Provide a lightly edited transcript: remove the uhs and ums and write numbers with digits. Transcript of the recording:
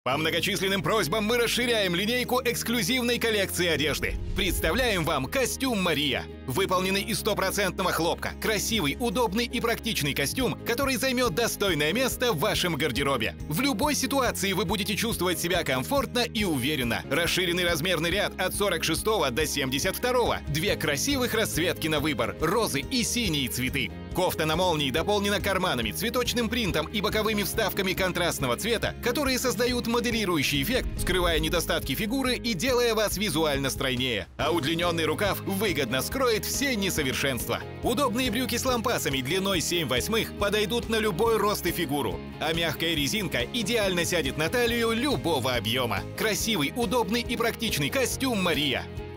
По многочисленным просьбам мы расширяем линейку эксклюзивной коллекции одежды. Представляем вам костюм Мария. Выполненный из стопроцентного хлопка, красивый, удобный и практичный костюм, который займет достойное место в вашем гардеробе. В любой ситуации вы будете чувствовать себя комфортно и уверенно. Расширенный размерный ряд от 46 до 72. Две красивых расцветки на выбор – розы и синие цветы. Кофта на молнии дополнена карманами, цветочным принтом и боковыми вставками контрастного цвета, которые создают моделирующий эффект, скрывая недостатки фигуры и делая вас визуально стройнее. А удлиненный рукав выгодно скроет все несовершенства. Удобные брюки с лампасами длиной 7/8 подойдут на любой рост и фигуру. А мягкая резинка идеально сядет на талию любого объема. Красивый, удобный и практичный костюм Мария.